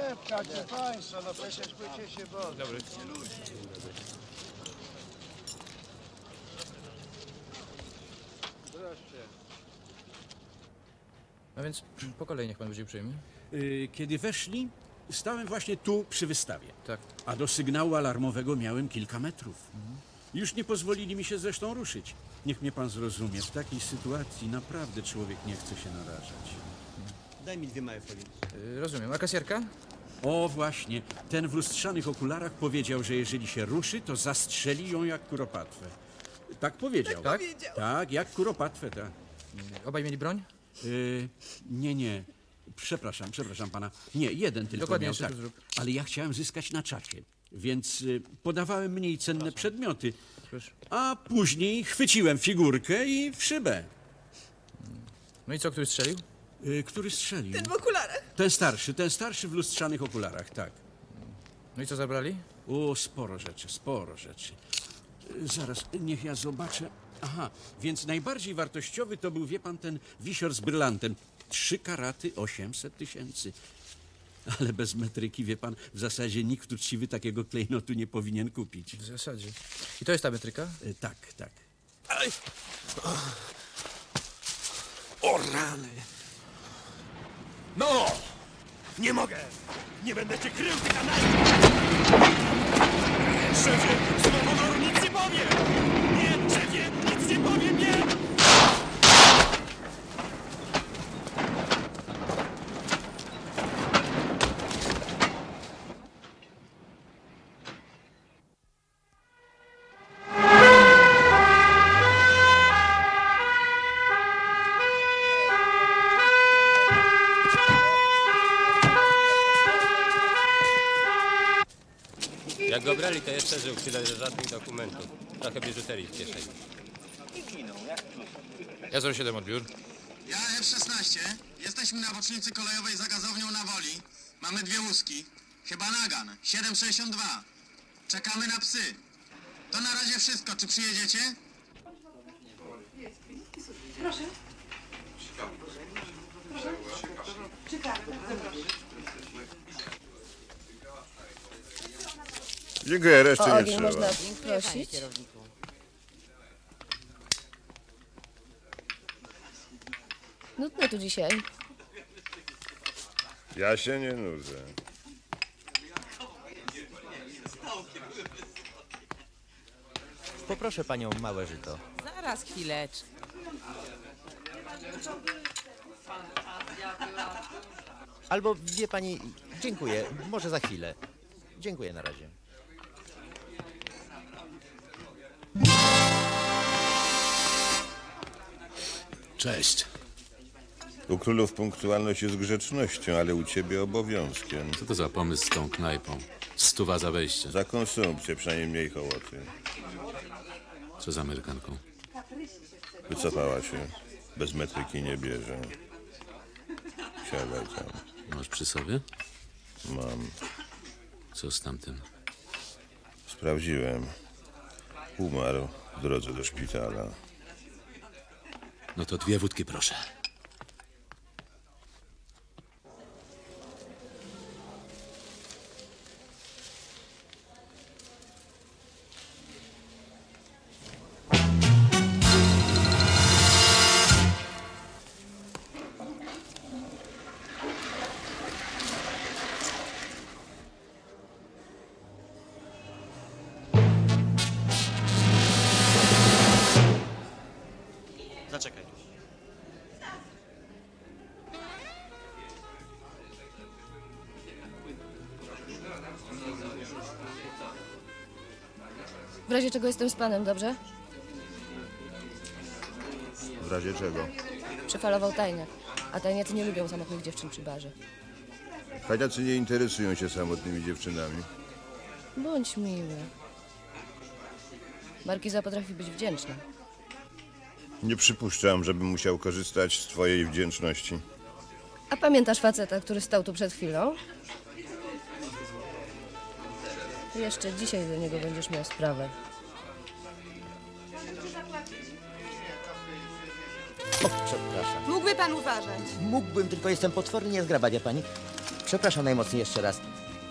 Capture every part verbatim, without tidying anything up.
Szeptacie państwo, no przecież bycie się boją. Dobry. Proszę. No więc po kolei niech pan będzie uprzejmy. Yy, Kiedy weszli, stałem właśnie tu przy wystawie. Tak. A do sygnału alarmowego miałem kilka metrów. Już nie pozwolili mi się zresztą ruszyć. Niech mnie pan zrozumie, w takiej sytuacji naprawdę człowiek nie chce się narażać. Daj mi dwie małe folie. Yy, rozumiem. A kasjerka? O właśnie, ten w lustrzanych okularach powiedział, że jeżeli się ruszy, to zastrzeli ją jak kuropatwę. Tak powiedział. Tak? Tak, jak kuropatwę, tak. Obaj mieli broń? Yy, nie, nie. Przepraszam, przepraszam pana. Nie, jeden tylko Dokładnie, miał, jeszcze tak. tu zrób. Ale ja chciałem zyskać na czacie, więc y, podawałem mniej cenne przedmioty. Proszę. A później chwyciłem figurkę i w szybę. No i co, który strzelił? Y, który strzelił? Ten w okularach. Ten starszy, ten starszy w lustrzanych okularach, tak. No i co zabrali? O, sporo rzeczy, sporo rzeczy. Y, Zaraz, niech ja zobaczę. Aha, więc najbardziej wartościowy to był, wie pan, ten wisior z brylantem. Trzy karaty, osiemset tysięcy. Ale bez metryki, wie pan, w zasadzie nikt uczciwy takiego klejnotu nie powinien kupić. W zasadzie. I to jest ta metryka? Y, Tak, tak. O rany! No! Nie mogę! Nie będę cię krył, ty kanał! Szefie, słowo honoru nic nie powiem! Nie, szefie, nic nie powiem, nie! Jak go brali, to jeszcze żył, tyle że żadnych dokumentów. Trochę biżuterii w kieszeni. Ja zero siedem odbiór. Ja F szesnaście. Jesteśmy na bocznicy kolejowej za gazownią na Woli. Mamy dwie łuski. Chyba nagan. siedem sześćdziesiąt dwa. Czekamy na psy. To na razie wszystko. Czy przyjedziecie? Proszę. Czekamy, bardzo proszę. Dziękuję, reszty O nie ogień trzeba. można prosić? Nudno tu dzisiaj. Ja się nie nudzę. Poproszę panią małe żyto. Zaraz, chwileczkę. Albo wie pani, dziękuję, może za chwilę. Dziękuję na razie. Cześć. U królów punktualność jest grzecznością, ale u ciebie obowiązkiem. Co to za pomysł z tą knajpą? Stuwa za wejście. Za konsumpcję przynajmniej mniej hołoty. Co z Amerykanką? Wycofała się. Bez metryki nie bierze. Siadaj tam. Masz przy sobie? Mam. Co z tamtym? Sprawdziłem. Umarł w drodze do szpitala. No to dwie wódki, proszę. Zaczekaj. W razie czego jestem z panem, dobrze? W razie czego? Przefalował tajniak, a tajniacy nie lubią samotnych dziewczyn przy barze. Fajdacy nie interesują się samotnymi dziewczynami. Bądź miły. Markiza potrafi być wdzięczna. Nie przypuszczam, żebym musiał korzystać z twojej wdzięczności. A pamiętasz faceta, który stał tu przed chwilą? Jeszcze dzisiaj do niego będziesz miał sprawę. O, przepraszam. Mógłby pan uważać. Mógłbym, tylko jestem potwornie niezgrabna, wie pani. Przepraszam najmocniej jeszcze raz.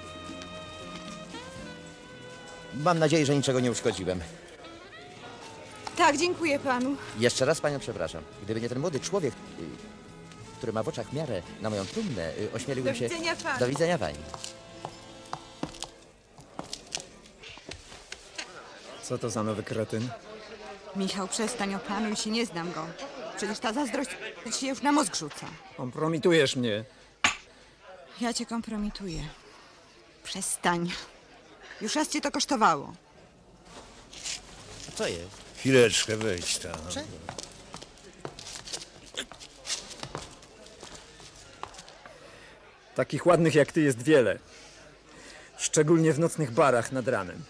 Mam nadzieję, że niczego nie uszkodziłem. Tak, dziękuję panu. Jeszcze raz panią przepraszam. Gdyby nie ten młody człowiek, y, który ma w oczach miarę na moją trumnę, y, ośmieliłbym Do się... widzenia panu. Do widzenia pani. Co to za nowy kretyn? Michał, przestań, opanuj się, nie znam go. Przecież ta zazdrość ci się już na mózg rzuca. Kompromitujesz mnie. Ja cię kompromituję. Przestań. Już raz cię to kosztowało. A co jest? Chwileczkę, wejdź tam. Czego? Takich ładnych jak ty jest wiele. Szczególnie w nocnych barach nad ranem.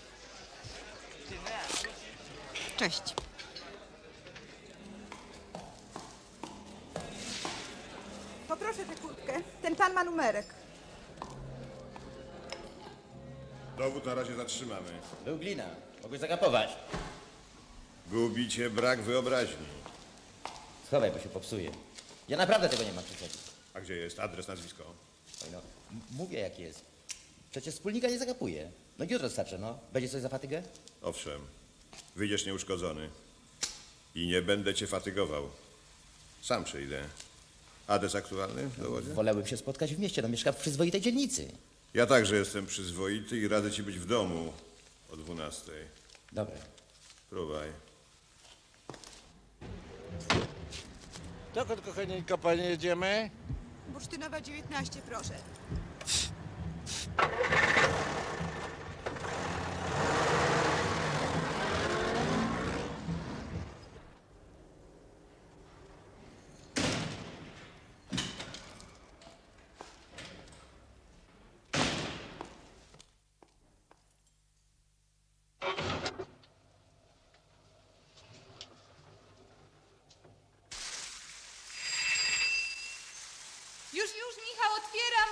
Cześć. Poproszę tę kurtkę. Ten pan ma numerek. Dowód na razie zatrzymamy. Był glina. Mogłeś zagapować. Gubicie brak wyobraźni. Schowaj, bo się popsuje. Ja naprawdę tego nie mam przy sobie. A gdzie jest adres, nazwisko? Oj no, m- mówię jak jest. Przecież wspólnika nie zagapuje. No jutro starczy, no. Będzie coś za fatygę? Owszem, wyjdziesz nieuszkodzony. I nie będę cię fatygował. Sam przyjdę. Adres aktualny w dowodzie? Wolałbym się spotkać w mieście, no mieszkam w przyzwoitej dzielnicy. Ja także jestem przyzwoity i radzę ci być w domu o dwunastej. Dobra. Próbaj. Dokąd, kochanieńko, panie, jedziemy? Bursztynowa dziewiętnaście, proszę. Już, już, Michał, otwieram.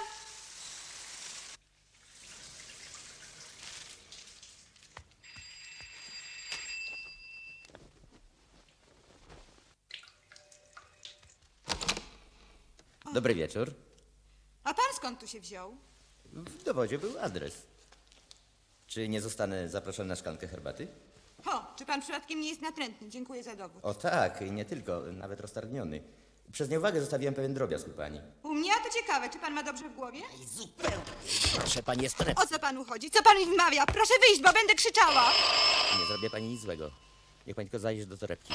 Dobry wieczór. A pan skąd tu się wziął? W dowodzie był adres. Czy nie zostanę zaproszony na szklankę herbaty? Ho, czy pan przypadkiem nie jest natrętny? Dziękuję za dowód. O tak, i nie tylko, nawet roztargniony. Przez nieuwagę zostawiłem pewien drobiazg u pani. U mnie? A to ciekawe, czy pan ma dobrze w głowie? Zupełnie. Proszę pani, jest pre... O co panu chodzi? Co pan mi wmawia? Proszę wyjść, bo będę krzyczała. Nie zrobię pani nic złego. Niech pani tylko zajdzie do torebki.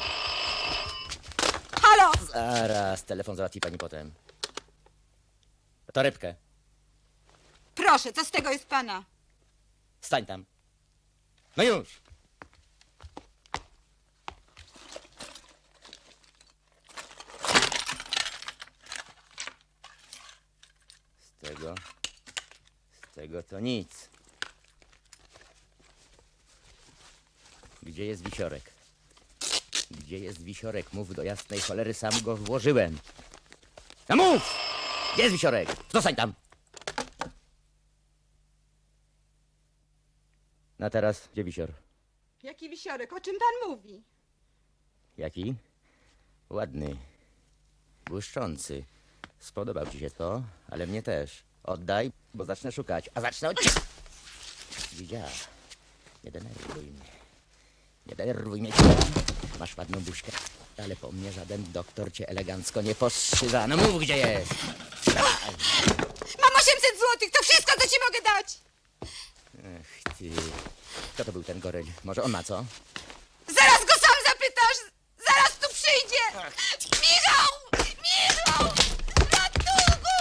Halo! Zaraz, telefon załatwi pani potem. Torebkę. Proszę, co z tego jest pana? Stań tam. No już. Z tego... Z tego to nic. Gdzie jest wisiorek? Gdzie jest wisiorek? Mów do jasnej cholery, sam go włożyłem. No mów! Gdzie jest wisiorek? Zostań tam! A teraz, gdzie wisior? Jaki wisiorek? O czym pan mówi? Jaki? Ładny. Błyszczący. Spodobał ci się to, ale mnie też. Oddaj, bo zacznę szukać. A zacznę od... Widziała. Nie denerwuj mnie. Nie denerwuj mnie. Masz ładną buźkę, ale po mnie żaden doktor cię elegancko nie postrzyża. No mów, gdzie jest. Mam osiemset złotych, to wszystko, co ci mogę dać. Ech ty. Kto to był ten goryl? Może on ma co? Zaraz go sam zapytasz. Zaraz tu przyjdzie. Michał! Michał! Ratunku!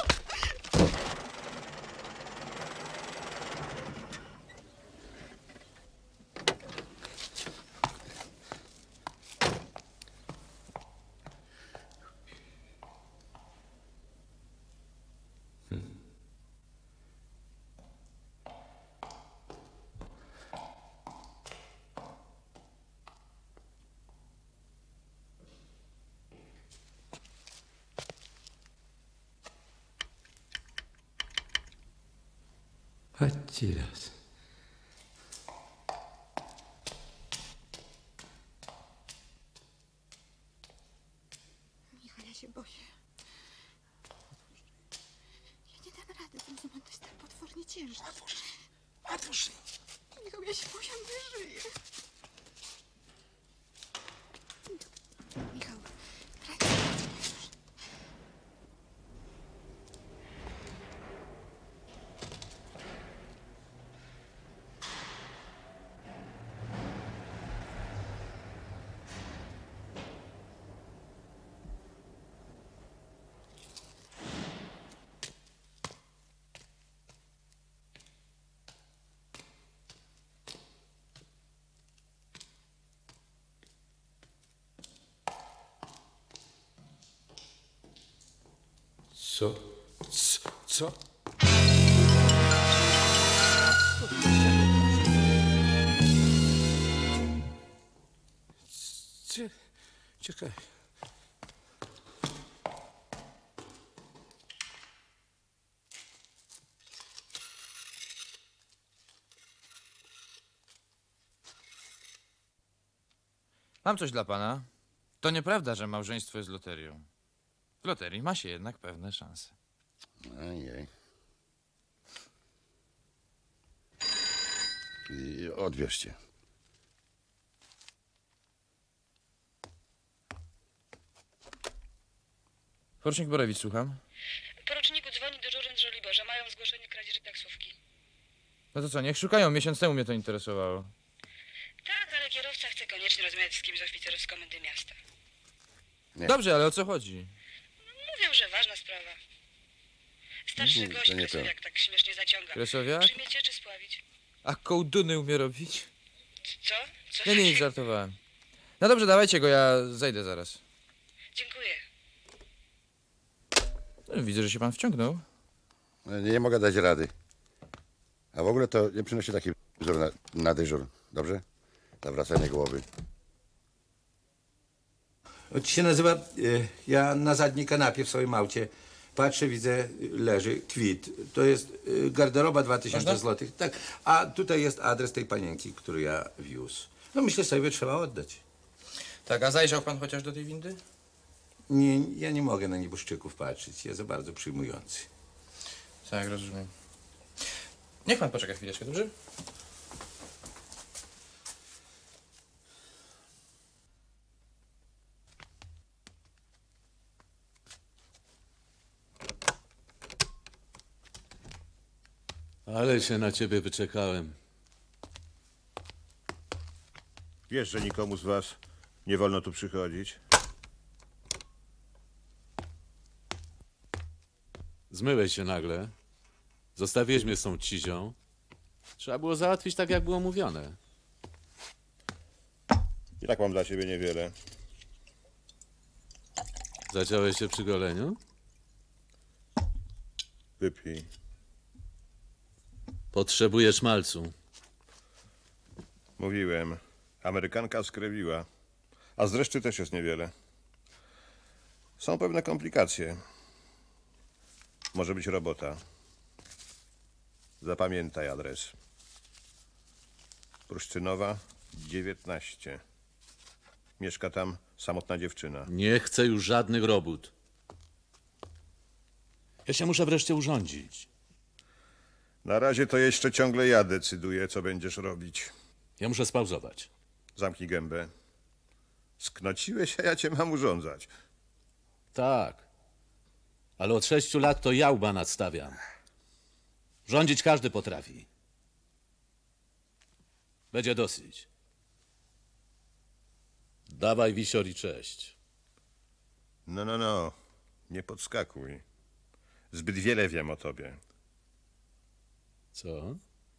Chodźcie raz. Michał, ja się boję. Ja nie dam rady. cholernie ciężki. Otwórz. Otwórz. Michał, ja się boję, nie żyję. Michał, ręce, ręce już. Co? Co? Co? Cie- Czekaj. Mam coś dla pana. To nieprawda, że małżeństwo jest loterią. W loterii ma się jednak pewne szanse. Ojej. I odbierzcie. Porucznik Borewicz, słucham. Poruczniku, dzwoni dyżurent z Żoliborza. Mają zgłoszenie kradzieży taksówki. No to co, niech szukają. Miesiąc temu mnie to interesowało. Tak, ale kierowca chce koniecznie rozmawiać z kimś z oficerów z komendy miasta. Nie. Dobrze, ale o co chodzi? Mówią, że ważna sprawa. Starszy Mhm, gość to nie to. Kresowiak tak śmiesznie zaciąga. Kresowiak? Przyjmiecie czy spławić? A kołduny umie robić? Co? Co Nie, nie, nic, żartowałem. No dobrze, dawajcie go, ja zejdę zaraz. Dziękuję. No, widzę, że się pan wciągnął. Nie, nie mogę dać rady. A w ogóle to nie przynosi taki dyżur na, na dyżur. Dobrze? Zawracanie głowy. To się nazywa, y, ja na zadniej kanapie w swoim aucie patrzę, widzę, leży kwit. To jest y, garderoba dwa tysiące Można? złotych. Tak. A tutaj jest adres tej panienki, który ja wiózł. No myślę sobie, trzeba oddać. Tak, a zajrzał pan chociaż do tej windy? Nie, ja nie mogę na nieboszczyków patrzeć. Ja za bardzo przyjmujący. Tak, rozumiem. Niech pan poczeka chwileczkę, dobrze? Ale się na ciebie wyczekałem. Wiesz, że nikomu z was nie wolno tu przychodzić? Zmyłeś się nagle. Zostawiłeś mnie z tą cizią. Trzeba było załatwić tak, jak było mówione. I tak mam dla ciebie niewiele. Zaciąłeś się przy goleniu? Wypij. Potrzebuję szmalcu. Mówiłem. Amerykanka skrewiła. A z reszty też jest niewiele. Są pewne komplikacje. Może być robota. Zapamiętaj adres. Pruszczynowa, dziewiętnaście. Mieszka tam samotna dziewczyna. Nie chcę już żadnych robót. Ja się muszę wreszcie urządzić. Na razie to jeszcze ciągle ja decyduję, co będziesz robić. Ja muszę spauzować. Zamknij gębę. Sknociłeś, a ja cię mam urządzać. Tak. Ale od sześciu lat to ja łba nadstawiam. Rządzić każdy potrafi. Będzie dosyć. Dawaj, wisior i cześć. No, no, no. Nie podskakuj. Zbyt wiele wiem o tobie. Co?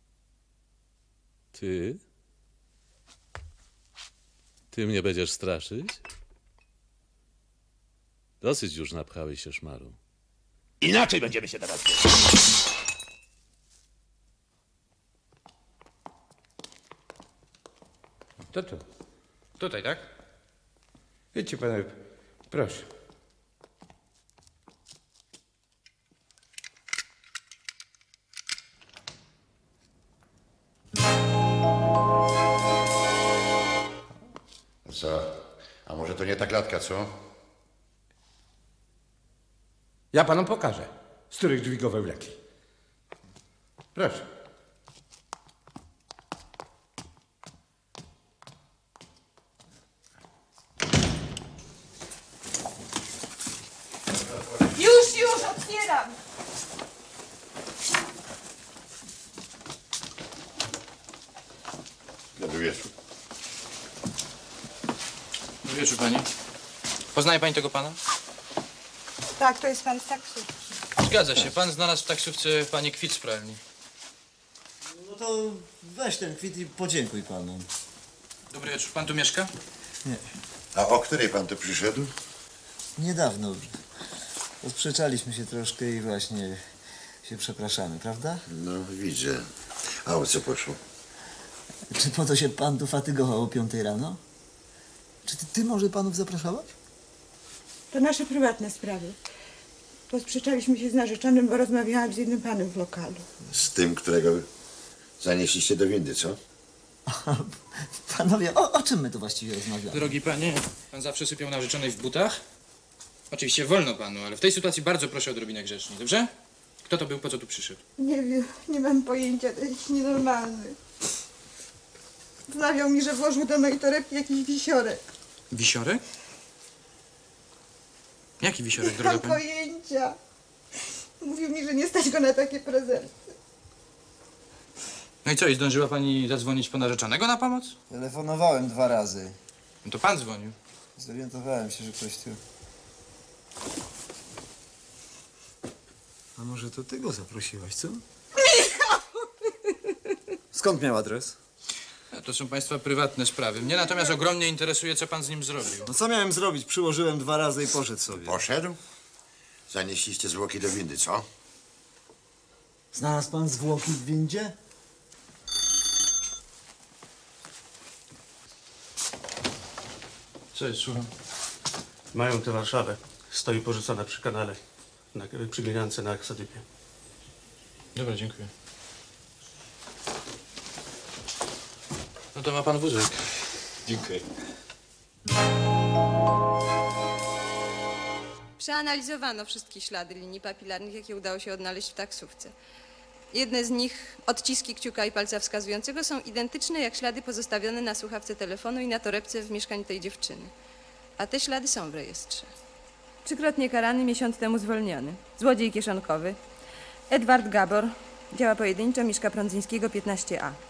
Ty? Ty mnie będziesz straszyć? Dosyć już napchałeś się szmaru. Inaczej będziemy się dawać. To tu. Tutaj, tak? Wiecie panowie, proszę. Co? A może to nie ta klatka, co? Ja panom pokażę, z których dźwigowe wleki. Proszę. Już, już, otwieram! Dobry wieczór. Dobry wieczór, pani. Poznaje pani tego pana? Tak, to jest pan z taksówki. Zgadza się. Pan znalazł w taksówce pani kwit z pralni. No to weź ten kwit i podziękuj panu. Dobry wieczór. Pan tu mieszka? Nie. A o której pan tu przyszedł? Niedawno. Rozprzeczaliśmy się troszkę i właśnie się przepraszamy, prawda? No, widzę. A o co poszło? Czy po to się pan tu fatygował o piątej rano? Czy ty, ty może panów zapraszałeś? To nasze prywatne sprawy. Posprzeczaliśmy się z narzeczonym, bo rozmawiałam z jednym panem w lokalu. Z tym, którego zanieśliście do windy, co? Panowie, o, o czym my tu właściwie rozmawiamy? Drogi panie, pan zawsze sypiał narzeczonej w butach? Oczywiście wolno panu, ale w tej sytuacji bardzo proszę o odrobinę grzecznie, dobrze? Kto to był, po co tu przyszedł? Nie wiem, nie mam pojęcia, to jest nienormalny. Znawiał mi, że włożył do mojej torebki jakiś wisiorek. Wisiorek? Jaki wisiorek, Nie droga mam pani? pojęcia. Mówił mi, że nie stać go na takie prezenty. No i co, i zdążyła pani zadzwonić po narzeczonego na pomoc? Telefonowałem dwa razy. No to pan dzwonił. Zorientowałem się, że ktoś tu... A może to ty go zaprosiłaś, co? Skąd miał adres? No, to są państwa prywatne sprawy. Mnie natomiast ogromnie interesuje, co pan z nim zrobił. No co miałem zrobić? Przyłożyłem dwa razy i poszedł sobie. Poszedł? Zanieśliście zwłoki do windy, co? Znalazł pan zwłoki w windzie? Co jest, słucham? Mają tę Warszawę. Stoi porzucona przy kanale, na, przy gliniance na Aksadypie. Dobra, dziękuję. No to ma pan wózek. Dziękuję. Przeanalizowano wszystkie ślady linii papilarnych, jakie udało się odnaleźć w taksówce. Jedne z nich, odciski kciuka i palca wskazującego, są identyczne jak ślady pozostawione na słuchawce telefonu i na torebce w mieszkaniu tej dziewczyny. A te ślady są w rejestrze. Trzykrotnie karany, miesiąc temu zwolniony. Złodziej kieszonkowy. Edward Gabor. Działa pojedynczo, mieszka Prądzyńskiego piętnaście A.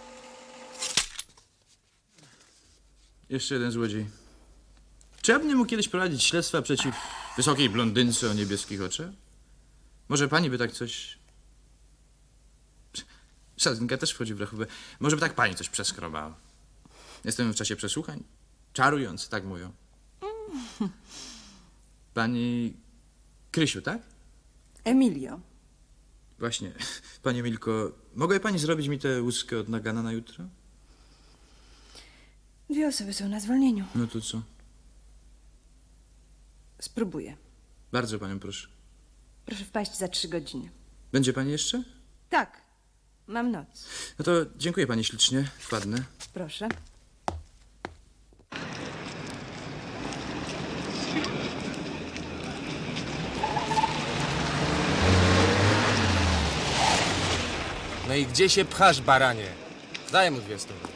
Jeszcze jeden złodziej. Czy ja bym nie mógł kiedyś prowadzić śledztwa przeciw wysokiej blondynce o niebieskich oczach? Może pani by tak coś... Szatynka też wchodzi w rachubę. Może by tak pani coś przeskrobała. Jestem w czasie przesłuchań. Czarujący, tak mówią. Pani Krysiu, tak? Emilio. Właśnie. Pani Emilko, mogłaby pani zrobić mi tę łuskę od nagana na jutro? Dwie osoby są na zwolnieniu. No to co? Spróbuję. Bardzo panią proszę. Proszę wpaść za trzy godziny. Będzie pani jeszcze? Tak. Mam noc. No to dziękuję pani ślicznie. Wpadnę. Proszę. No i gdzie się pchasz, baranie? Daj mu dwie stówy.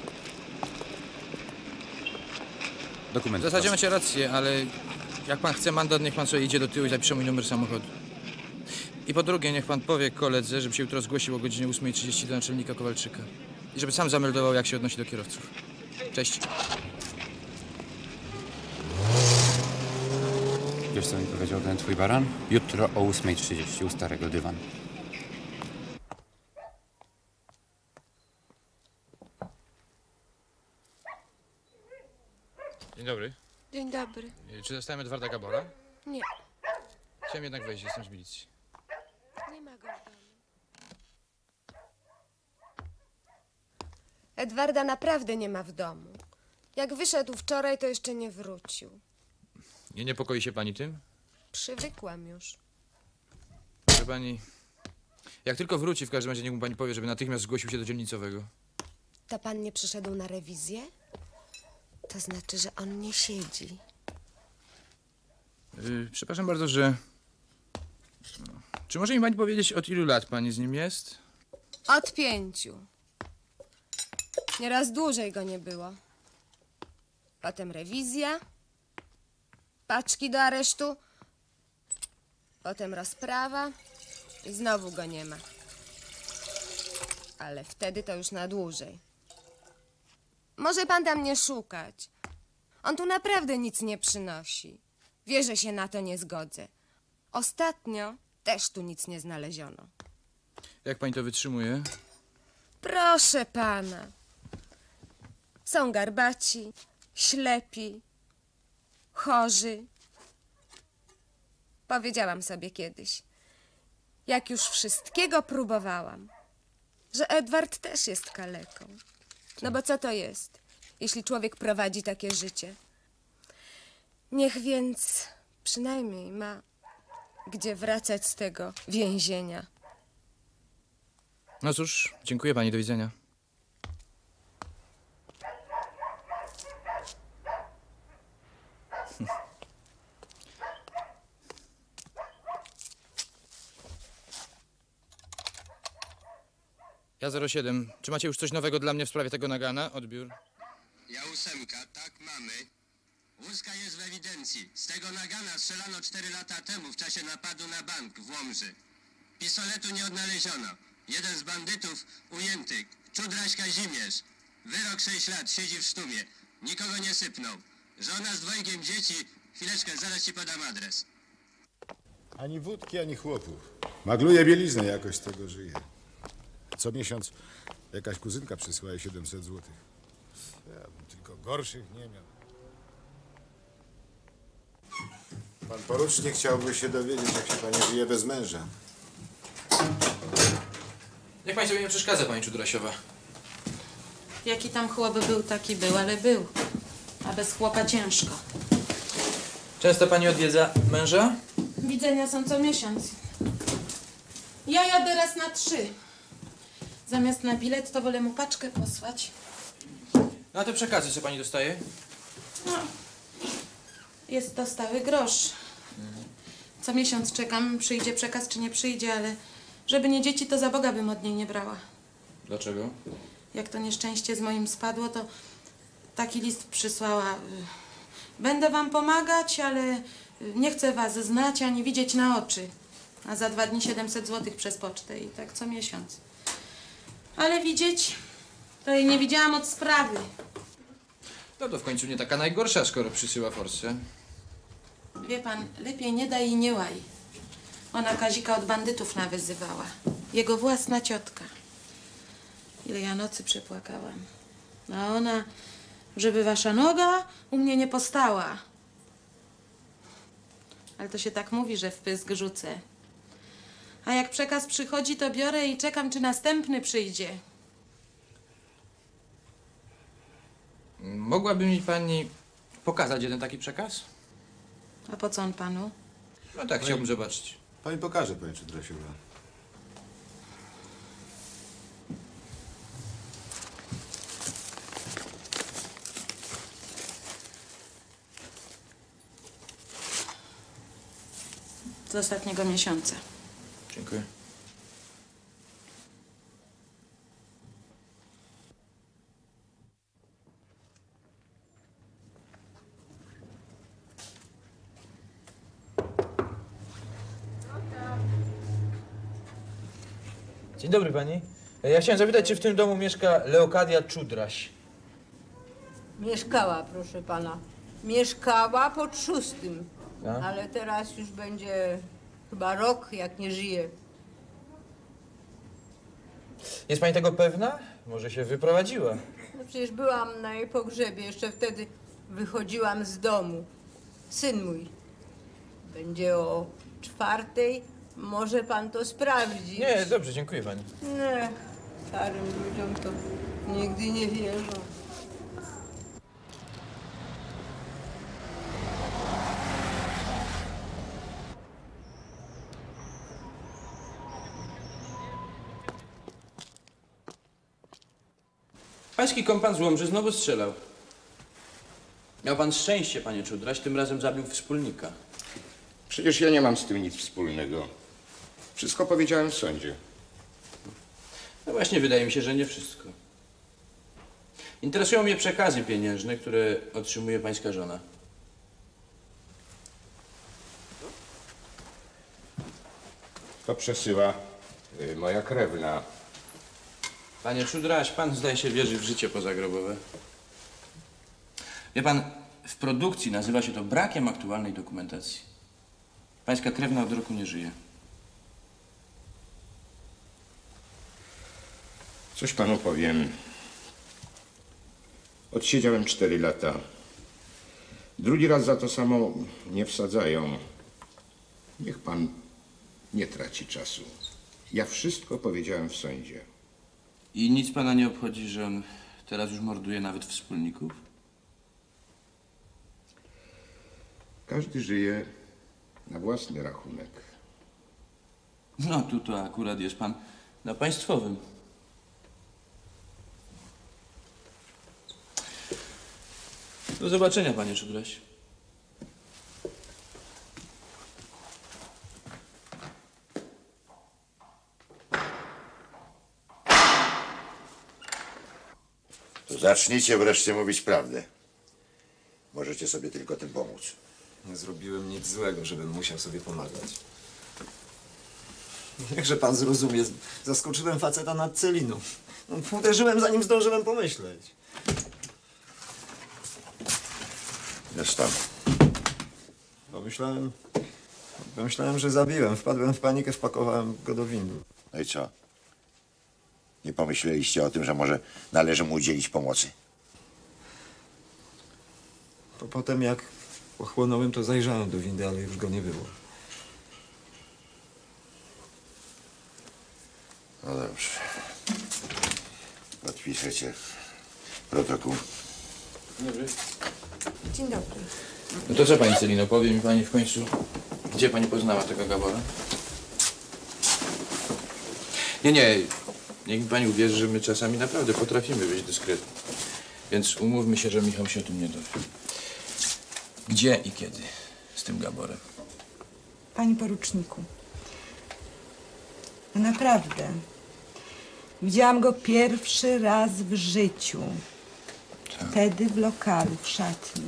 Dokument. W zasadzie macie rację, ale jak pan chce mandat, niech pan sobie idzie do tyłu i zapisze mój numer samochodu. I po drugie, niech pan powie koledze, żeby się jutro zgłosił o godzinie ósmej trzydzieści do naczelnika Kowalczyka. I żeby sam zameldował, jak się odnosi do kierowców. Cześć. Wiesz, co mi powiedział ten twój baran? Jutro o ósmej trzydzieści u starego dywanu. Dzień dobry. Dzień dobry. Czy dostałem Edwarda Gabora? Nie, Chciałem jednak wejść, jestem z milicji. nie ma go w domu. Edwarda naprawdę nie ma w domu. Jak wyszedł wczoraj, to jeszcze nie wrócił. Nie niepokoi się pani tym? Przywykłam już. Proszę pani, jak tylko wróci, w każdym razie niech mu pani powie, żeby natychmiast zgłosił się do dzielnicowego. To pan nie przyszedł na rewizję? To znaczy, że on nie siedzi. Yy, przepraszam bardzo, że... Czy może mi pani powiedzieć, od ilu lat pani z nim jest? Od pięciu. Nieraz dłużej go nie było. Potem rewizja, paczki do aresztu, potem rozprawa i znowu go nie ma. Ale wtedy to już na dłużej. Może pan tam nie szukać. On tu naprawdę nic nie przynosi. Wie, że się na to nie zgodzę. Ostatnio też tu nic nie znaleziono. Jak pani to wytrzymuje? Proszę pana. Są garbaci, ślepi, chorzy. Powiedziałam sobie kiedyś, jak już wszystkiego próbowałam, że Edward też jest kaleką. No bo co to jest, jeśli człowiek prowadzi takie życie? Niech więc przynajmniej ma gdzie wracać z tego więzienia. No cóż, dziękuję pani, do widzenia. Ja zero siedem. Czy macie już coś nowego dla mnie w sprawie tego nagana? Odbiór. Ja ósemka, tak mamy. Łuska jest w ewidencji. Z tego nagana strzelano cztery lata temu w czasie napadu na bank w Łomży. Pistoletu nie odnaleziono. Jeden z bandytów ujęty. Czudraś Kazimierz. Wyrok sześć lat, siedzi w sztumie. Nikogo nie sypnął. Żona z dwojgiem dzieci. Chwileczkę, zaraz ci podam adres. Ani wódki, ani chłopów. Magluje bieliznę, jakoś z tego żyje. Co miesiąc jakaś kuzynka przysyła jej siedemset złotych. Ja bym tylko gorszych nie miał. Pan porucznik chciałby się dowiedzieć, jak się pani żyje bez męża. Niech pani sobie nie przeszkadza, pani Czudrasiowa. Jaki tam chłop był, taki był, ale był. A bez chłopa ciężko. Często pani odwiedza męża? Widzenia są co miesiąc. Ja jadę raz na trzy. Zamiast na bilet, to wolę mu paczkę posłać. No a te przekazy, co pani dostaje? No, jest to stały grosz. Co miesiąc czekam, przyjdzie przekaz czy nie przyjdzie, ale żeby nie dzieci, to za Boga bym od niej nie brała. Dlaczego? Jak to nieszczęście z moim spadło, to taki list przysłała. Będę wam pomagać, ale nie chcę was znać ani widzieć na oczy. A za dwa dni siedemset złotych przez pocztę i tak co miesiąc. Ale widzieć, to jej nie widziałam od sprawy. No to w końcu nie taka najgorsza, skoro przysyła forsę. Wie pan, lepiej nie daj i nie łaj. Ona Kazika od bandytów nawyzywała. Jego własna ciotka. Ile ja nocy przepłakałam. A ona, żeby wasza noga u mnie nie postała. Ale to się tak mówi, że w pysk rzucę. A jak przekaz przychodzi, to biorę i czekam, czy następny przyjdzie. Mogłaby mi pani pokazać jeden taki przekaz? A po co on panu? No tak, chciałbym zobaczyć. Pani pokaże, pani Czudrasiowa. Z ostatniego miesiąca. Dziękuję. Dzień dobry pani. Ja chciałem zapytać, czy w tym domu mieszka Leokadia Czudraś? Mieszkała, proszę pana. Mieszkała pod szóstym. A? Ale teraz już będzie chyba rok, jak nie żyje. Jest pani tego pewna? Może się wyprowadziła? No przecież byłam na jej pogrzebie, jeszcze wtedy wychodziłam z domu. Syn mój. Będzie o czwartej. Może pan to sprawdzić. Nie, dobrze, dziękuję pani. Nie, starym ludziom to nigdy nie wierzą. Pański kompan z Łomży znowu strzelał. Miał pan szczęście, panie Czudraś, tym razem zabił wspólnika. Przecież ja nie mam z tym nic wspólnego. Wszystko powiedziałem w sądzie. No właśnie, wydaje mi się, że nie wszystko. Interesują mnie przekazy pieniężne, które otrzymuje pańska żona. To przesyła y, moja krewna. Panie Szudraś, pan zdaje się wierzy w życie pozagrobowe. Wie pan, w produkcji nazywa się to brakiem aktualnej dokumentacji. Pańska krewna od roku nie żyje. Coś panu powiem. Odsiedziałem cztery lata. Drugi raz za to samo nie wsadzają. Niech pan nie traci czasu. Ja wszystko powiedziałem w sądzie. I nic pana nie obchodzi, że on teraz już morduje nawet wspólników? Każdy żyje na własny rachunek. No, tu to akurat jest pan na państwowym. Do zobaczenia, panie Szudraś. To zacznijcie wreszcie mówić prawdę. Możecie sobie tylko tym pomóc. Nie zrobiłem nic złego, żebym musiał sobie pomagać. Niechże pan zrozumie, zaskoczyłem faceta nad celiną. Uderzyłem, zanim zdążyłem pomyśleć. Jest tam. Pomyślałem, pomyślałem, że zabiłem. Wpadłem w panikę, wpakowałem go do windy. No i co? Nie pomyśleliście o tym, że może należy mu udzielić pomocy? To potem jak ochłonąłem, to zajrzałem do windy, ale już go nie było. No dobrze. Podpiszecie protokół. Dobry. Dzień dobry. No to co pani Celino, powie mi pani w końcu, gdzie pani poznała tego Gabora? Nie, nie, niech mi pani uwierzy, że my czasami naprawdę potrafimy być dyskretni. Więc umówmy się, że Michał się o tym nie dowie. Gdzie i kiedy z tym Gaborem? Panie poruczniku, no naprawdę, widziałam go pierwszy raz w życiu. Wtedy w lokalu, w szatni.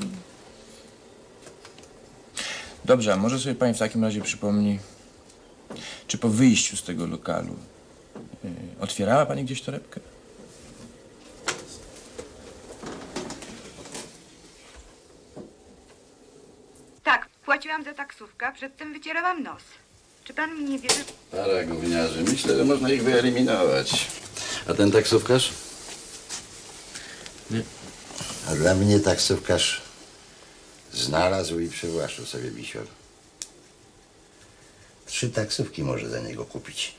Dobrze, a może sobie pani w takim razie przypomni, czy po wyjściu z tego lokalu yy, otwierała pani gdzieś torebkę? Tak, płaciłam za taksówkę, przedtem wycierałam nos. Czy pan mi nie wierzy? Para gówniarzy. Myślę, że można ich wyeliminować. A ten taksówkarz? Nie. A dla mnie taksówkarz znalazł i przywłaszczył sobie wisior. Trzy taksówki może za niego kupić.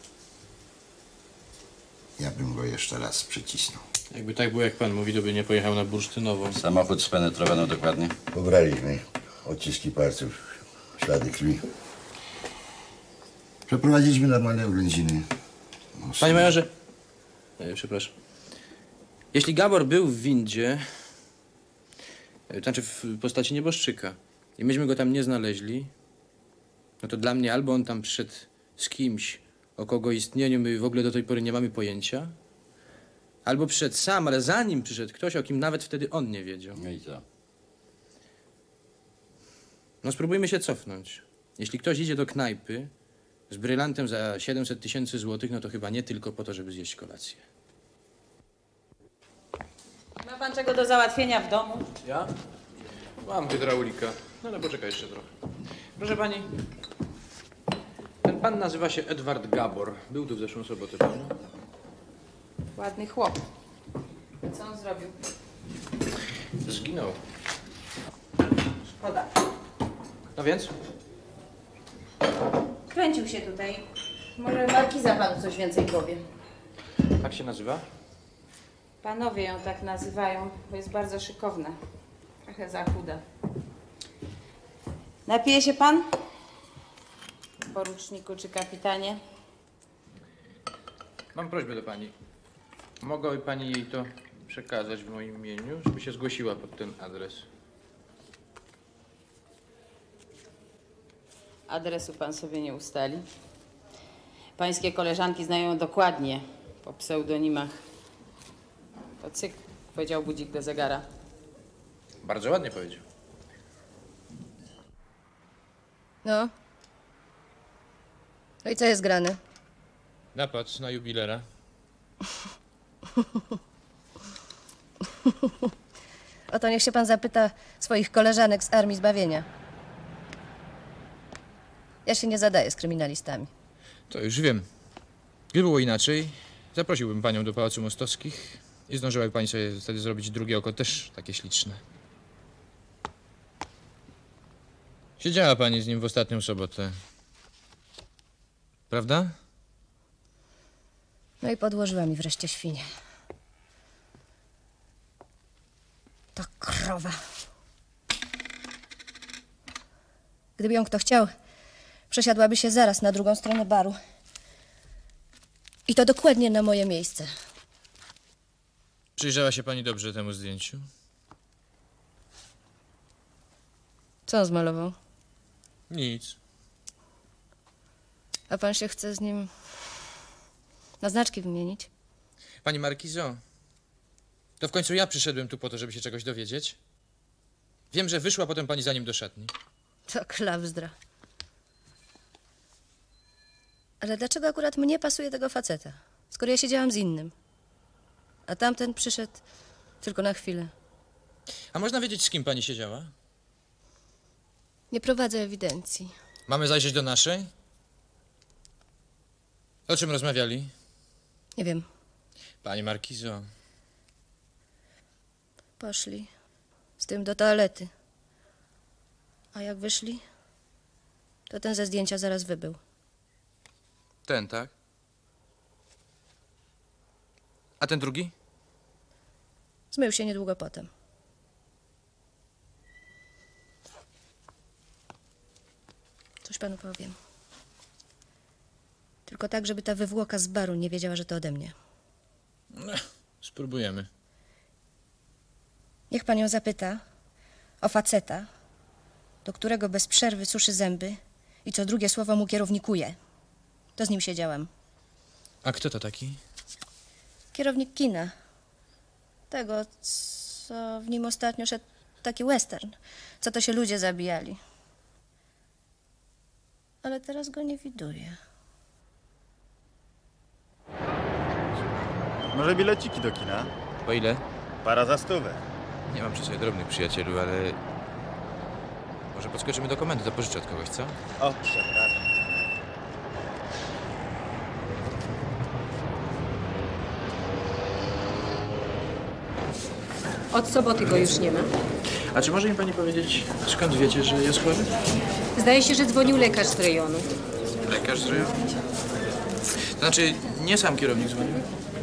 Ja bym go jeszcze raz przycisnął. Jakby tak było, jak pan mówi, to by nie pojechał na Bursztynową. Samochód spenetrowano dokładnie. Pobraliśmy odciski palców, ślady krwi. Przeprowadziliśmy normalne oględziny. No, Panie majorze, e, przepraszam. Jeśli Gabor był w windzie, e, to znaczy w postaci nieboszczyka, i myśmy go tam nie znaleźli, no to dla mnie albo on tam przyszedł z kimś, o kogo istnieniu my w ogóle do tej pory nie mamy pojęcia, albo przyszedł sam, ale zanim przyszedł ktoś, o kim nawet wtedy on nie wiedział. No i co? No spróbujmy się cofnąć. Jeśli ktoś idzie do knajpy z brylantem za siedemset tysięcy złotych, no to chyba nie tylko po to, żeby zjeść kolację. Ma pan czego do załatwienia w domu? Ja? Mam hydraulika. No ale poczekaj jeszcze trochę. Proszę pani, ten pan nazywa się Edward Gabor. Był tu w zeszłą sobotę, prawda? Ładny chłop. Co on zrobił? Zginął. Szkoda. No więc? Kręcił się tutaj. Może markiza panu coś więcej powie. Jak się nazywa? Panowie ją tak nazywają, bo jest bardzo szykowna. Trochę za chuda. Napije się pan? Poruczniku czy kapitanie? Mam prośbę do pani. Mogłaby pani jej to przekazać w moim imieniu, żeby się zgłosiła pod ten adres. Adresu pan sobie nie ustali. Pańskie koleżanki znają ją dokładnie. po pseudonimach. To cyk, powiedział budzik do zegara. Bardzo ładnie powiedział. No. No i co jest grane? Napad na jubilera. O to niech się pan zapyta swoich koleżanek z Armii Zbawienia. Ja się nie zadaję z kryminalistami. To już wiem. Gdyby było inaczej, zaprosiłbym panią do Pałacu Mostowskich i zdążyłaby pani sobie wtedy zrobić drugie oko, też takie śliczne. Siedziała pani z nim w ostatnią sobotę. Prawda? No i podłożyła mi wreszcie świnię. To krowa. Gdyby ją kto chciał, przesiadłaby się zaraz na drugą stronę baru. I to dokładnie na moje miejsce. Przyjrzała się pani dobrze temu zdjęciu? Co on zmalował? Nic. A pan się chce z nim na znaczki wymienić? Pani Markizo, to w końcu ja przyszedłem tu po to, żeby się czegoś dowiedzieć. Wiem, że wyszła potem pani za nim do szatni. To klawzdra. Ale dlaczego akurat mnie pasuje tego faceta? Skoro ja siedziałam z innym. A tamten przyszedł tylko na chwilę. A można wiedzieć, z kim pani siedziała? Nie prowadzę ewidencji. Mamy zajrzeć do naszej? O czym rozmawiali? Nie wiem. Pani Markizo. Poszli z tym do toalety. A jak wyszli, to ten ze zdjęcia zaraz wybył. Ten, tak? A ten drugi? Zmył się niedługo potem. Coś panu powiem. Tylko tak, żeby ta wywłoka z baru nie wiedziała, że to ode mnie. No, spróbujemy. Niech pan ją zapyta o faceta, do którego bez przerwy suszy zęby i co drugie słowo mu kierownikuje. To z nim siedziałam. A kto to taki? Kierownik kina. Tego, co w nim ostatnio szedł taki western. Co to się ludzie zabijali. Ale teraz go nie widuję. Może bileciki do kina? Po ile? Para za stówę. Nie mam przy sobie drobnych przyjacielu, ale... Może podskoczymy do komendy, to pożyczę od kogoś, co? O, przepraszam. Od soboty go już nie ma. A czy może mi pani powiedzieć, skąd wiecie, że jest chory? Zdaje się, że dzwonił lekarz z rejonu. Lekarz z rejonu? To znaczy, nie sam kierownik dzwonił?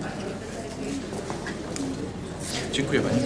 Dziękuję pani.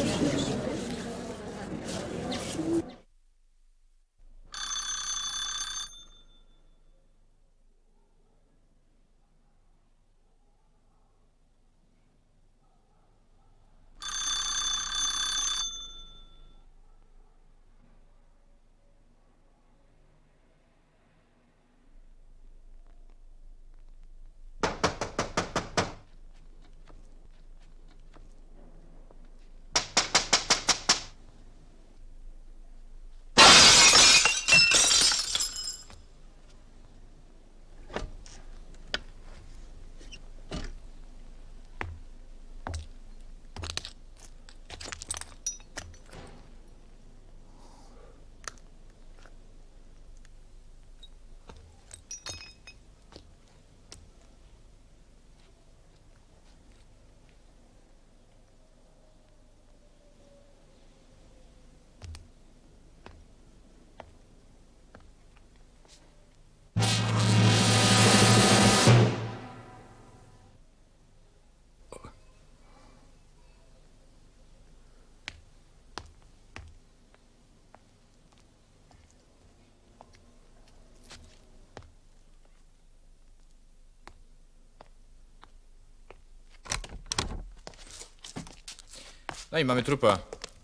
No i mamy trupa.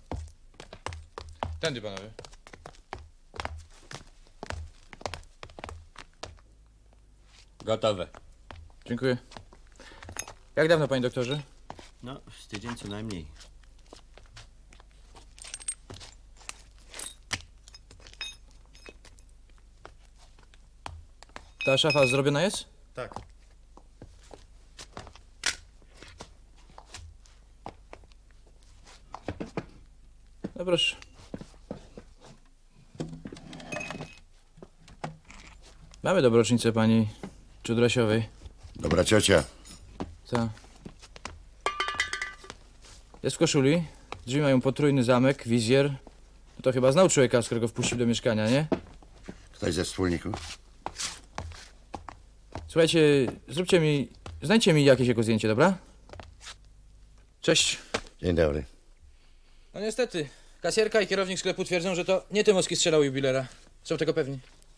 Tędy, panowie. Gotowe. Dziękuję. Jak dawno, panie doktorze? No, z tydzień co najmniej. Ta szafa zrobiona jest? Tak. No proszę. Mamy dobrocznicę pani Czudrasiowej. Dobra ciocia. Co? Jest w koszuli. Drzwi mają potrójny zamek, wizjer. No to chyba znał człowieka, z którego wpuścił do mieszkania, nie? Ktoś ze wspólników? Słuchajcie, zróbcie mi... Znajdźcie mi jakieś jego zdjęcie, dobra? Cześć. Dzień dobry. No niestety. Kasjerka i kierownik sklepu twierdzą, że to nie Tymoski strzelał jubilera. Są tego pewni.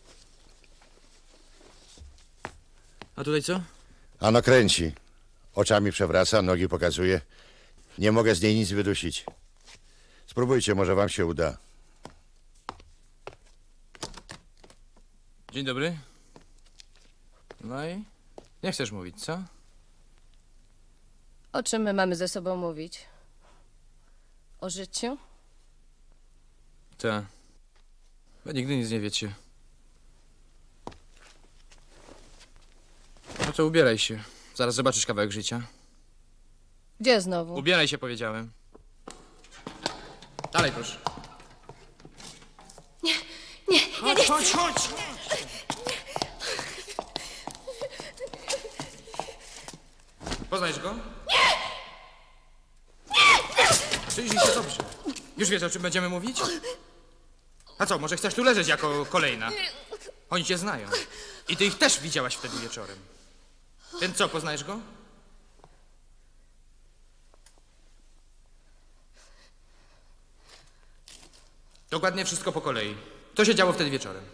A tutaj co? Ano kręci. Oczami przewraca, nogi pokazuje. Nie mogę z niej nic wydusić. Spróbujcie, może wam się uda. Dzień dobry. No i nie chcesz mówić, co? O czym my mamy ze sobą mówić? O życiu? Tak. Bo nigdy nic nie wiecie. No to ubieraj się. Zaraz zobaczysz kawałek życia. Gdzie znowu? Ubieraj się, powiedziałem. Dalej, proszę. Nie, nie, ja nie Chodź, chcę. chodź! Poznajesz go? Nie! Nie! Przyjrzyj się dobrze. Już wiesz, o czym będziemy mówić? A co, może chcesz tu leżeć jako kolejna? Oni cię znają. I ty ich też widziałaś wtedy wieczorem. Ten co, poznajesz go? Dokładnie wszystko po kolei. Co się działo wtedy wieczorem?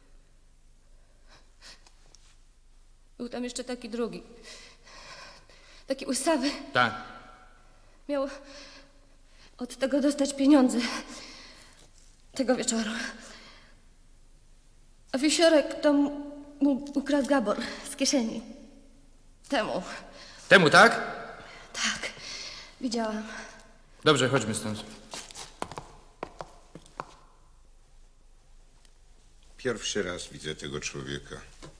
Był tam jeszcze taki drugi. Taki łysawy. Tak. Miał od tego dostać pieniądze. Tego wieczoru. A wisiorek to mu mu ukradł Gabor z kieszeni. Temu. Temu, tak? Tak. Widziałam. Dobrze, chodźmy stąd. Pierwszy raz widzę tego człowieka.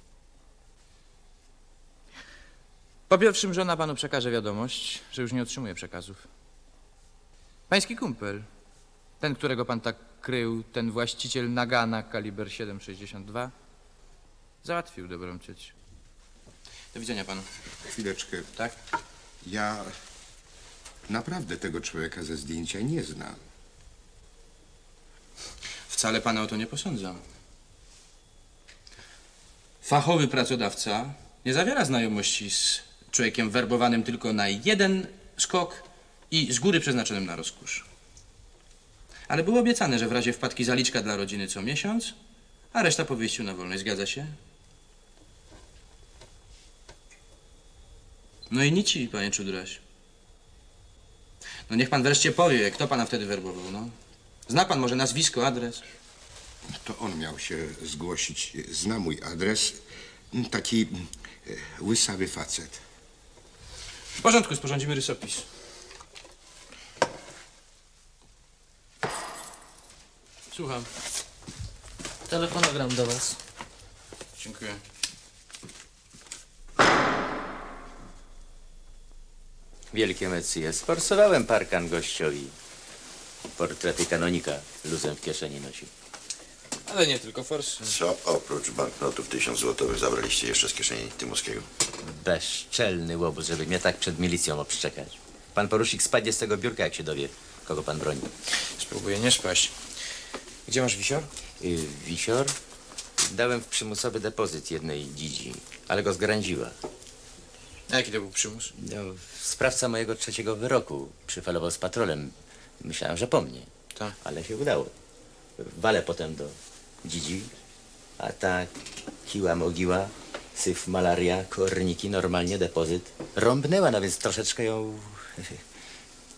Po pierwszym żona panu przekaże wiadomość, że już nie otrzymuje przekazów. Pański kumpel, ten, którego pan tak krył, ten właściciel Nagana kaliber siedem sześćdziesiąt dwa, załatwił dobrą cieć. Do widzenia panu. Chwileczkę. Tak? Ja naprawdę tego człowieka ze zdjęcia nie znam. Wcale pana o to nie posądzam. Fachowy pracodawca nie zawiera znajomości z człowiekiem werbowanym tylko na jeden skok i z góry przeznaczonym na rozkosz. Ale było obiecane, że w razie wpadki zaliczka dla rodziny co miesiąc, a reszta po wyjściu na wolność. Zgadza się? No i nici, panie Czudraś. No niech pan wreszcie powie, kto pana wtedy werbował, no. Zna pan może nazwisko, adres? To on miał się zgłosić. Zna mój adres. Taki e, łysawy facet. W porządku, sporządzimy rysopis. Słucham. Telefonogram do was. Dziękuję. Wielkie Messie, sforsowałem parkan gościowi. Portrety kanonika luzem w kieszeni nosił. Ale nie tylko forsy. Co oprócz banknotów tysiąc złotowych zabraliście jeszcze z kieszeni Tymuskiego? Bezczelny łobuz, żeby mnie tak przed milicją obszczekać. Pan porusznik spadnie z tego biurka, jak się dowie, kogo pan broni. Spróbuję nie spaść. Gdzie masz wisior? Yy, wisior? Dałem w przymusowy depozyt jednej dzidzi, ale go zgrędziła. A jaki to był przymus? No, sprawca mojego trzeciego wyroku przyfalował z patrolem. Myślałem, że po mnie. Tak. Ale się udało. Walę potem do dzidzi, a ta kiła mogiła, syf, malaria, korniki, normalnie depozyt. Rąbnęła, no więc troszeczkę ją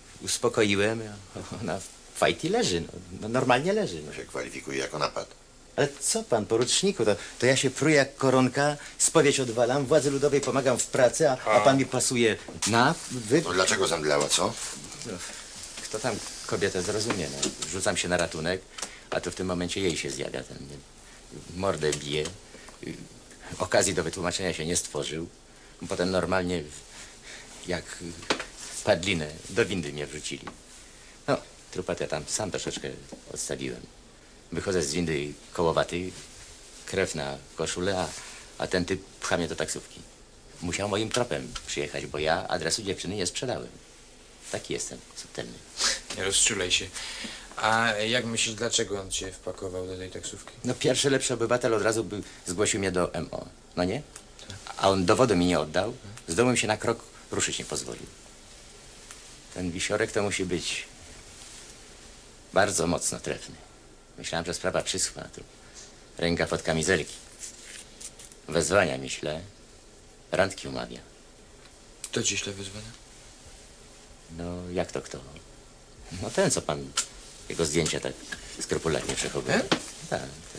uspokoiłem. Ona w fajti leży, no, no normalnie leży. To się kwalifikuje jako napad. Ale co pan, poruczniku, to, to ja się pruję jak koronka, spowiedź odwalam, władzy ludowej pomagam w pracy, a, a pan mi pasuje na... Wy... No dlaczego zemdlała, co? No, kto tam kobietę zrozumie, no. Rzucam się na ratunek, a to w tym momencie jej się zjawia ten... Mordę bije. Okazji do wytłumaczenia się nie stworzył. Potem normalnie, jak padlinę, do windy mnie wrzucili. No, trupet ja tam sam troszeczkę odstawiłem. Wychodzę z windy kołowaty, krew na koszulę, a, a ten typ pcha mnie do taksówki. Musiał moim tropem przyjechać, bo ja adresu dziewczyny nie sprzedałem. Taki jestem, subtelny. Nie rozczulaj się. A jak myślisz, dlaczego on cię wpakował do tej taksówki? No pierwszy lepszy obywatel od razu by zgłosił mnie do M O, no nie? A on dowodu mi nie oddał, z domu mi się na krok ruszyć nie pozwolił. Ten wisiorek to musi być bardzo mocno trefny. Myślałem, że sprawa przyschła, tu rękaw od kamizelki. Wezwania, myślę, randki umawia. Kto ci śle wezwania? No, jak to kto? No ten, co pan, jego zdjęcia tak skrupulatnie przechowuje. Ten? Tak, ten.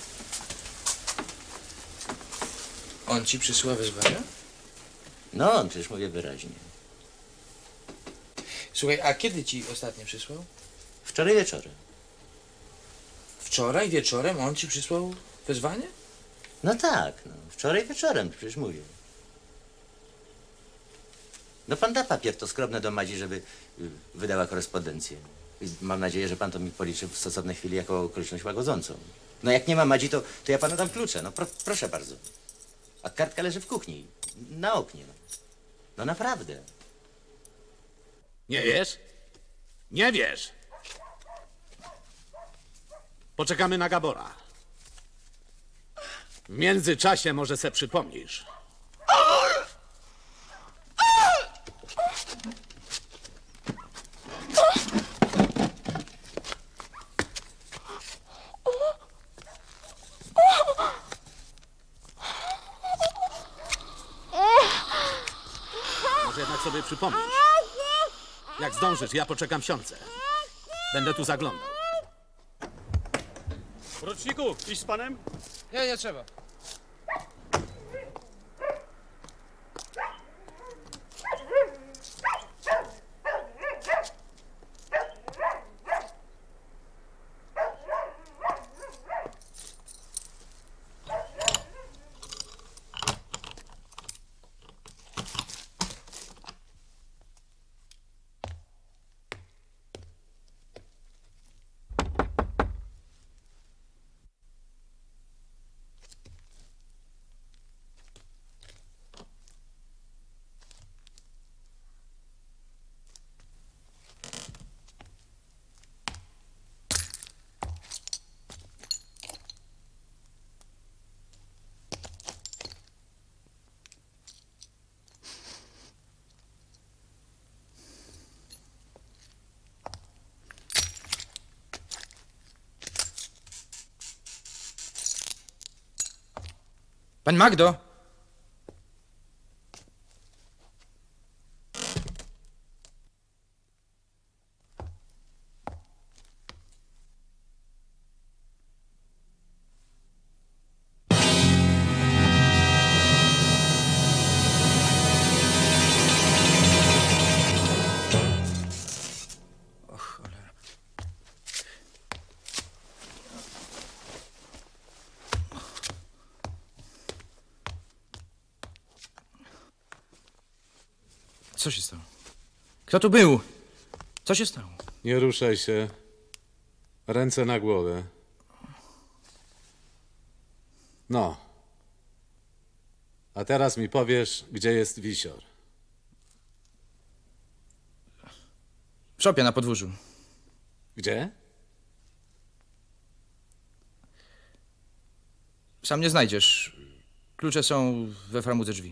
On ci przysła wezwania? No, on przecież mówię wyraźnie. Słuchaj, a kiedy ci ostatnio przysłał? Wczoraj wieczorem. Wczoraj wieczorem on ci przysłał wezwanie? No tak, no, wczoraj wieczorem, przecież mówię. No pan da papier to skromne do Madzi, żeby y, wydała korespondencję. I mam nadzieję, że pan to mi policzy w stosownej chwili jako okoliczność łagodzącą. No jak nie ma Madzi, to, to ja panu dam klucze, no pro, proszę bardzo. A kartka leży w kuchni, na oknie. No, no naprawdę. Nie wiesz? Nie wiesz! Poczekamy na Gabora. W międzyczasie może se przypomnisz. Może jednak sobie przypomnisz. Jak zdążysz, ja poczekam w siądze. Będę tu zaglądał. Poruczniku, iść z panem? Nie, nie trzeba. Pani Magdo! O cholera. Co się stało? Kto tu był? Co się stało? Nie ruszaj się. Ręce na głowę. No. A teraz mi powiesz, gdzie jest wisior. W szopie na podwórzu. Gdzie? Sam nie znajdziesz. Klucze są we framudze drzwi.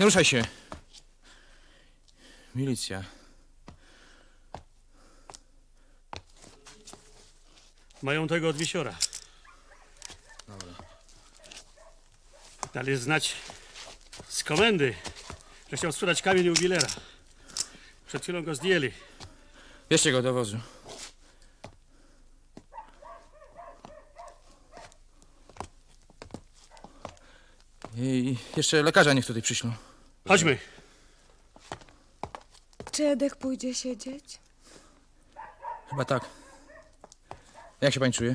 ruszaj się. Milicja. Mają tego od wisiora. Dobra. Dali znać z komendy, że chciał sprzedać kamień u Gillera. Przed chwilą go zdjęli. Bierzcie go do wozu. I jeszcze lekarza niech tutaj przyślą. Chodźmy. Czy Edek pójdzie siedzieć? Chyba tak. Jak się pani czuje?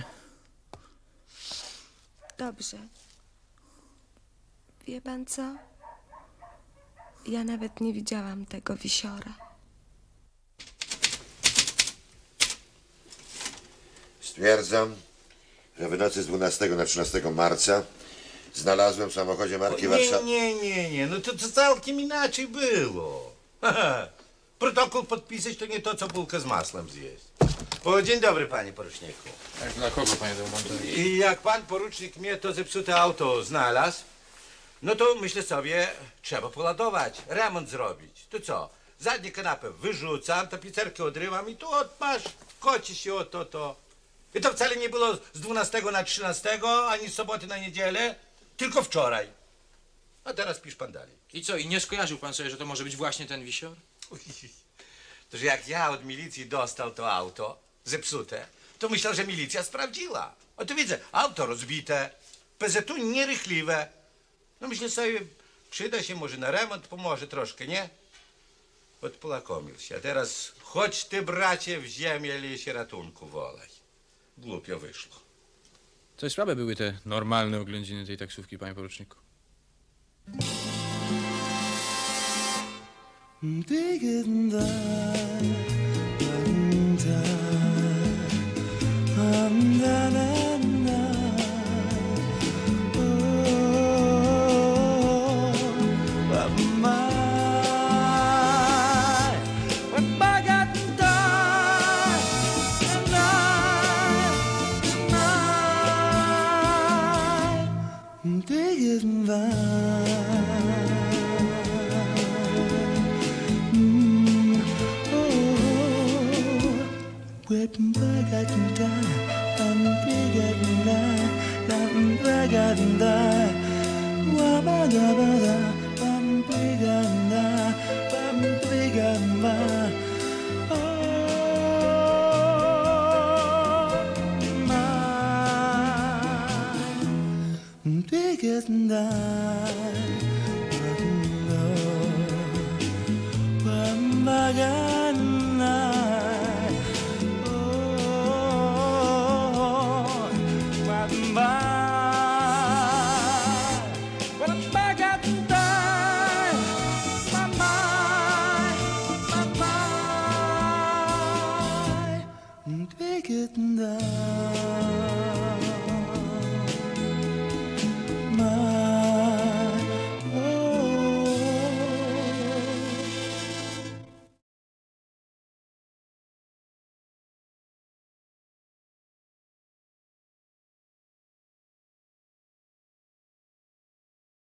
Dobrze. Wie pan co? Ja nawet nie widziałam tego wisiora. Stwierdzam, że w nocy z dwunastego na trzynastego marca znalazłem w samochodzie marki Warszawa... Nie, nie, nie, nie, no to, to całkiem inaczej było. Protokół podpisać to nie to, co bułkę z masłem zjeść. O, dzień dobry, panie poruczniku. Jak dla kogo, panie Delmonte? I jak pan porucznik mnie to zepsute auto znalazł, no to myślę sobie, trzeba poladować, remont zrobić. To co? Zadnie kanapę wyrzucam, tapicerkę odrywam i tu odpasz, koci się o to, to. I to wcale nie było z dwunastego na trzynastego, ani z soboty na niedzielę, tylko wczoraj. A teraz pisz pan dalej. I co, i nie skojarzył pan sobie, że to może być właśnie ten wisior? To, że jak ja od milicji dostał to auto zepsute, to myślał, że milicja sprawdziła. O tu widzę, auto rozbite, P Z U nierychliwe. No myślę sobie, przyda się może na remont, pomoże troszkę, nie? Odpolakomił się. A teraz chodź ty, bracie, w ziemię liesie ratunku wolaj. Głupio wyszło. Coś słabe były te normalne oględziny tej taksówki, panie poruczniku. Bigger